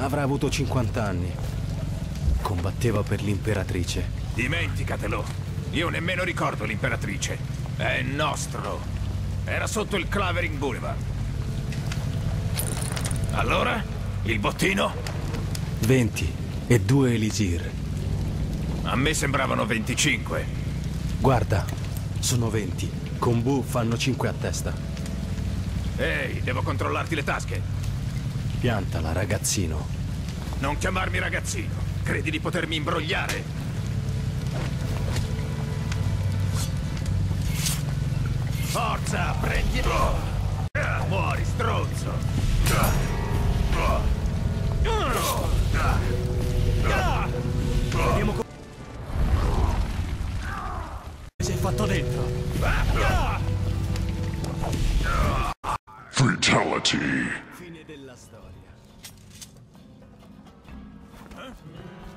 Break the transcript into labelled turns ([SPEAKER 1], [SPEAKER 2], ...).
[SPEAKER 1] Avrà avuto 50 anni. Combatteva per l'imperatrice.
[SPEAKER 2] Dimenticatelo. Io nemmeno ricordo l'imperatrice. È nostro. Era sotto il Clavering Boulevard. Allora? Il bottino?
[SPEAKER 1] 20 e 2 elisir.
[SPEAKER 2] A me sembravano 25.
[SPEAKER 1] Guarda, sono 20. Con Bu fanno 5 a testa.
[SPEAKER 2] Ehi, devo controllarti le tasche.
[SPEAKER 1] Piantala, ragazzino.
[SPEAKER 2] Non chiamarmi ragazzino. Credi di potermi imbrogliare? Forza, prendi... Muori, stronzo!
[SPEAKER 1] Vediamo come sei fatto dentro.
[SPEAKER 3] Fatality.
[SPEAKER 1] Fine della storia.